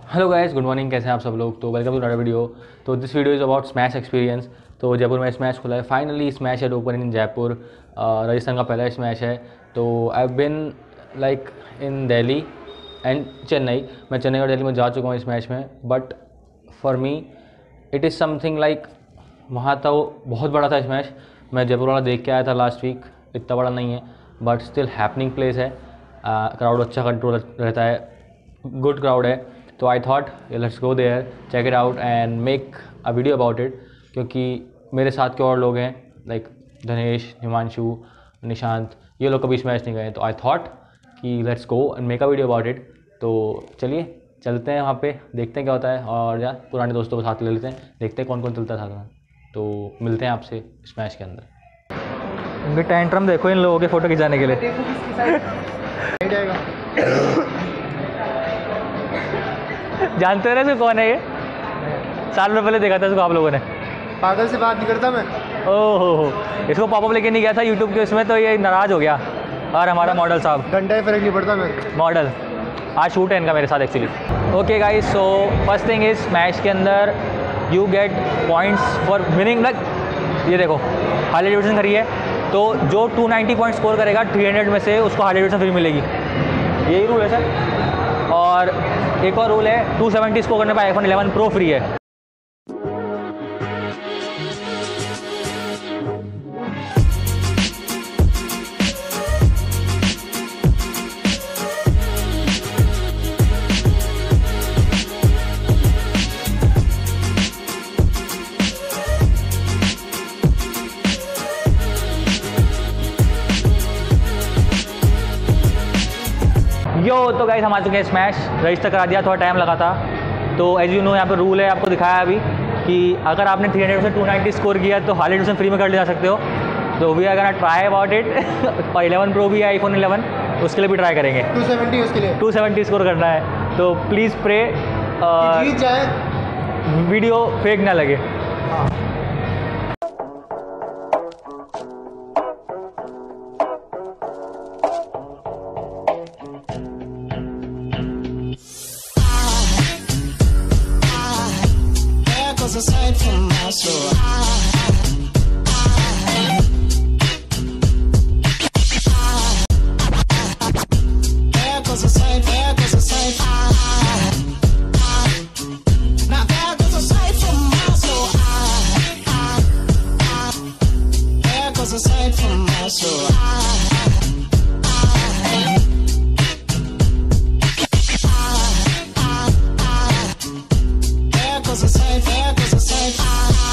Hello guys, good morning. कैसे हैं आप सब लोग? तो वेलकम टू अनदर वीडियो। तो this video is about smash experience. तो जयपुर में स्मैश खुला है finally. Smash at open in Jaipur. Rajasthan का पहला स्मैश है। तो I have been like in Delhi and Chennai. मैं चेन्नई और दिल्ली में जा चुका हूँ स्मैश में, but for me it is something like वहाँ तो बहुत बड़ा था स्मैश। मैं जयपुर वाला देख के आया था लास्ट वीक। इतना बड़ा नहीं है बट स्टिल हैपनिंग प्लेस है। क्राउड अच्छा कंट्रोल रहता है, गुड क्राउड है। तो I thought let's go there, check it out and make a video about it. क्योंकि मेरे साथ के और लोग हैं लाइक धनेश, हिमांशु, निशांत, ये लोग कभी स्मैश नहीं गए। तो आई थॉट कि let's go and make a video about it. तो चलिए चलते हैं वहाँ पे, देखते हैं क्या होता है। और यार पुराने दोस्तों को साथ ले लेते हैं, देखते हैं कौन कौन चलता था साथ में। तो मिलते हैं आपसे स्मैश के अंदर। इनके टेंट्रम देखो इन लोगों के फ़ोटो खिंचाने के लिए। जानते हो ना इसको कौन है? ये साल में पहले देखा था इसको आप लोगों ने। पागल से बात नहीं करता मैं। ओहो, इसको पॉपअप लेके नहीं गया था यूट्यूब के उसमें, तो ये नाराज़ हो गया। और हमारा मॉडल साहब, घंटा ही फर्क नहीं पड़ता मेरे। मॉडल आज शूट है इनका मेरे साथ actually. Okay guys, so first thing is match के अंदर you get points for winning. Like ये देखो, हार्ले डेविडसन खड़ी है, तो जो 290 पॉइंट स्कोर करेगा 300 में से उसको हार्ले डेविडसन फ्री मिलेगी। यही रूल है सर। और एक और रूल है, 270 स्कोर करने पर आईफोन 11 प्रो फ्री है। यो तो गाइस हम आ चुके हैं स्मैश। रजिस्टर करा दिया, थोड़ा टाइम लगा था। तो एज यू नो यहाँ पे रूल है, आपको दिखाया अभी कि अगर आपने 300 से 290 स्कोर किया तो हार्ले डेविडसन फ्री में कर ले जा सकते हो। तो we are gonna try about it. और 11 प्रो भी है, आईफोन 11, उसके लिए भी ट्राई करेंगे। 270 उसके लिए 270 स्कोर करना है। तो प्लीज़ प्रे जीत जाए, वीडियो फेक ना लगे। Aside from my soul, there goes a sight, there goes a sight. Now there goes a sight from my soul. There goes a sight from my soul. There goes a sight, there goes a sight.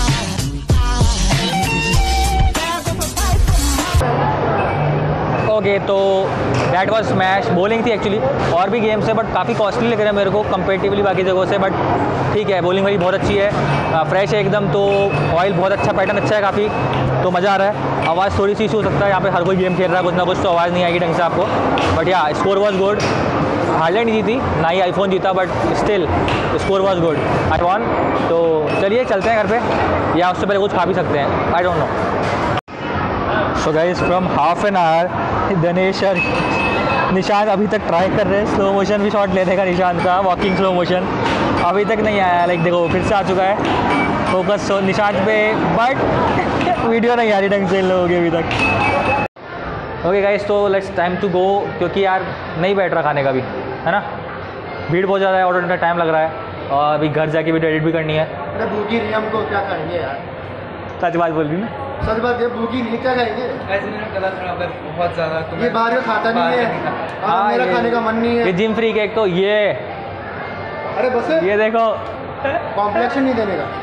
Okay, तो that was smash. Bowling थी actually, और भी games है but काफ़ी costly लग रहा है मेरे को कंपेरेटिवली बाकी जगहों से। बट ठीक है, बॉलिंग वाली बहुत अच्छी है, फ्रेश है एकदम। तो ऑयल बहुत अच्छा, पैटर्न अच्छा है काफ़ी, तो मज़ा आ रहा है। आवाज़ थोड़ी सी इशू हो सकता है, यहाँ पे हर कोई गेम खेल रहा है कुछ ना कुछ, तो आवाज़ नहीं आएगी ढंग से आपको। बट या स्कोर वॉज गुड। हार्ले नहीं जीती, ना ही आईफोन जीता, but still score was good. I won. तो चलिए चलते हैं घर पे, या उससे पहले कुछ खा भी सकते हैं, I don't know. So guys, from half an hour Dhanesh और निशांत अभी तक ट्राई कर रहे हैं स्लो मोशन भी शॉट लेने का। निशांत का वॉकिंग स्लो मोशन अभी तक नहीं आया। लाइक देखो, फिर से आ चुका है फोकस निशांत पे, बट वीडियो नहीं आ रही ढंग से इन लोगों की अभी तक। ओके गाइस, तो लेट्स टाइम टू गो, क्योंकि यार नहीं बैठ रहा खाने का भी, है ना। भीड़ बहुत ज़्यादा है, ऑर्डर का टाइम लग रहा है, और अभी घर जाके वीडियो एडिट भी करनी है। भूखी नहीं, हमको क्या खाएंगे यार? सच बात बोल रही ना, सच बात है, भूखी नहीं, क्या खाएंगे? ऐसे मेरा गला खराब है बहुत ज़्यादा, तो ये बाहर का खाता नहीं है, और मेरा खाने का मन नहीं ये है। जिम फ्री केक, तो ये अरे बस ये देखो, कॉम्प्लेक्शन नहीं देने का।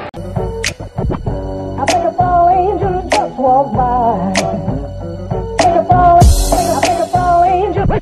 I think a fall angel just walked by. Think a fall angel.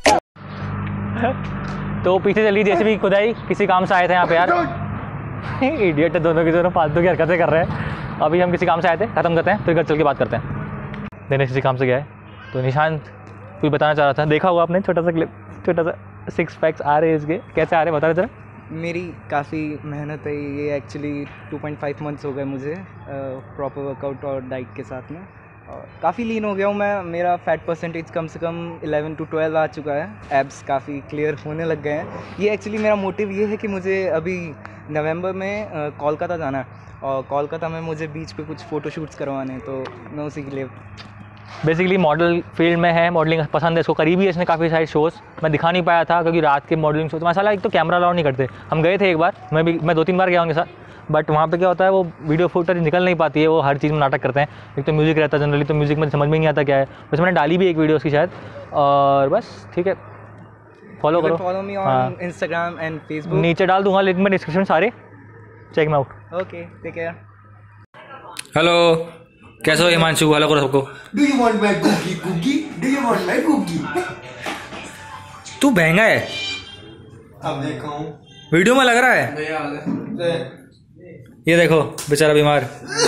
तो पीछे चली जैसे भी खुदाई, किसी काम से आए थे यहाँ पे यार। इडियट दोनों की दोनों फालतू की हरकतें कर रहे हैं। अभी हम किसी काम से आए थे, ख़त्म करते हैं, फिर घर चल के बात करते हैं। दिनेश किसी काम से गया है, तो निशांत कुछ बताना चाह रहा था। देखा होगा आपने छोटा सा क्लिप, छोटा सा 6 पैक्स आ रहे हैं इसके, कैसे आ रहे हैं बता रहे जरा। मेरी काफ़ी मेहनत है ये, एक्चुअली 2.5 मंथ्स हो गए मुझे प्रॉपर वर्कआउट और डाइट के साथ में। काफ़ी लीन हो गया हूँ मैं, मेरा फैट परसेंटेज कम से कम 11 to 12 आ चुका है, एब्स काफ़ी क्लियर होने लग गए हैं। ये एक्चुअली मेरा मोटिव ये है कि मुझे अभी नवंबर में कोलकाता जाना है, और कोलकाता में मुझे बीच पे कुछ फ़ोटोशूट्स करवाने हैं, तो मैं उसी के लिए बेसिकली मॉडल फील्ड में है, मॉडलिंग पसंद है इसको, करीबी है इसने काफ़ी सारे शोज़, मैं दिखा नहीं पाया था क्योंकि रात के मॉडलिंग शो तो मसाला एक तो कैमरा अलाउ नहीं करते। हम गए थे एक बार, मैं 2-3 बार गया उनके साथ, बट वहाँ पे क्या होता है वो वीडियो फुटेज निकल नहीं पाती है, वो हर चीज़ में नाटक करते हैं। एक तो म्यूज़िक रहता है जनरली, तो म्यूज़िक में समझ में नहीं आता क्या है, बस मैंने डाली भी एक वीडियो उसकी शायद, और बस ठीक है, फॉलो करो। Follow me on Instagram and Facebook, नीचे डाल दूंगा लिंक में डिस्क्रिप्शन सारे, check me out. Okay take care. Hello, कैसे हो हिमांशु? हेलो करो सबको। Do you want my cookie cookie, do you want my cookie? तू महंगा है, अब देखा हूँ वीडियो में लग रहा है। ये देखो बेचारा बीमार।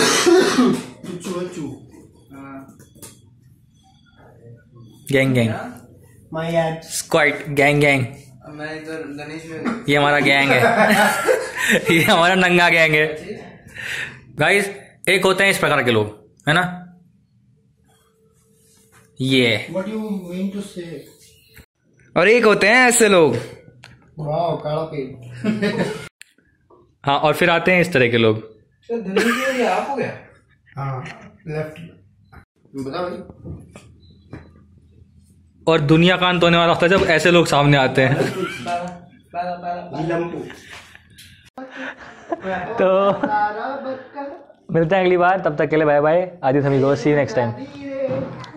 Gang gang, my ad squad gang gang, मैं इधर गणेश में, ये हमारा गैंग है। ये हमारा नंगा गैंग है गाइस। एक होते हैं इस प्रकार के लोग, है ना, ये, व्हाट यू मीन टू से? और एक होते हैं ऐसे लोग। वाओ काला पेट। हाँ, और फिर आते हैं इस तरह के लोग। आप हो गया? हाँ लेफ्ट बता भाई। और दुनिया का अंत होने वाला होता है जब ऐसे लोग सामने आते हैं। तो मिलते हैं अगली बार, तब तक के लिए बाय बाय, आदि सभी को, सी यू नेक्स्ट टाइम।